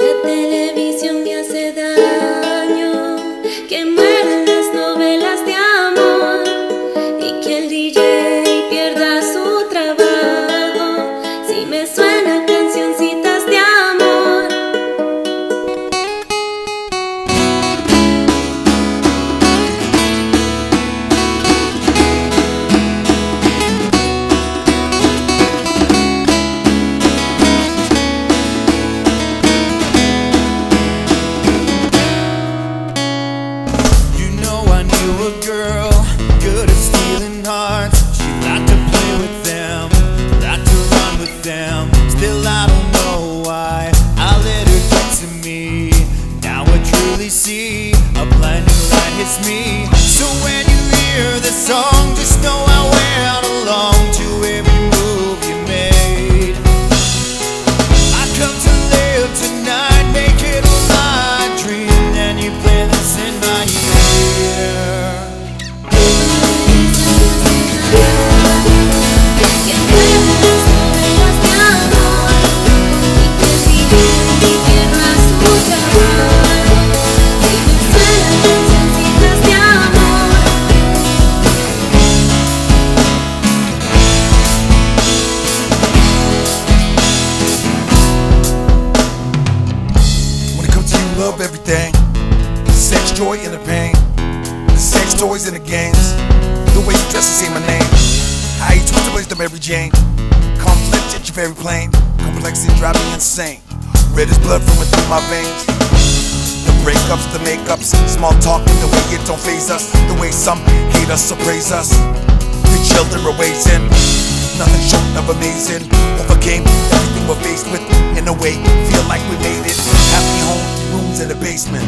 televisión me hace daño, que mueren las novelas de amor y que el DJ pierda su trabajo si me suena cancioncitas de amor. A girl good at stealing hearts. She liked to play with them, liked to run with them. Still I don't know why I let her get to me. Now I truly see a blinding light hits me. So when you hear the song, just know I went along to every move you made. I come to live tonight, make it all my dream. Then you play this in my ear. Love everything, the sex, joy, and the pain, the sex, toys, and the games. The way you dress and say my name, how you twist the waist of Mary Jane. Conflict at your very plane, complexity drive me insane. Red as blood flowing through my veins. The breakups, the makeups, small talk, the way it don't faze us. The way some hate us or praise us. The children we're raising, nothing short of amazing. Overcame everything we're faced with. In a way, feel like we made it. Happy home, rooms in the basement.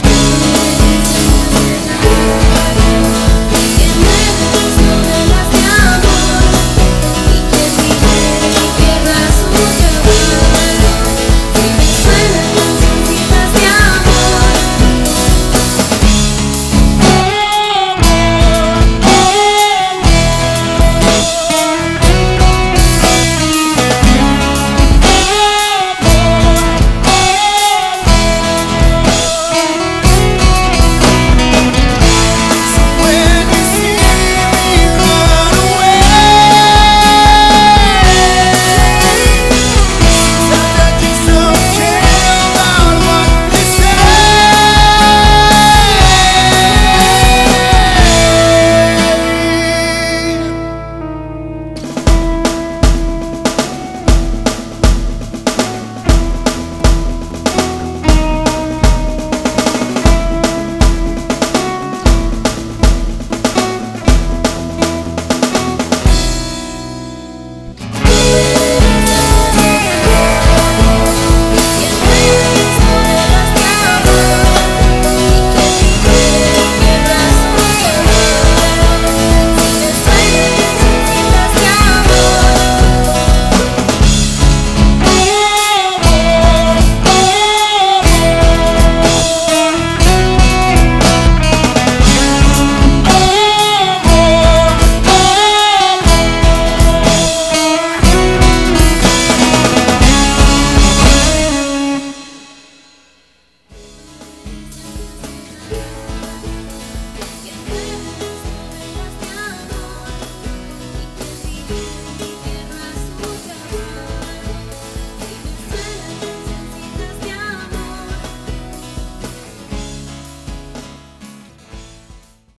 Yeah.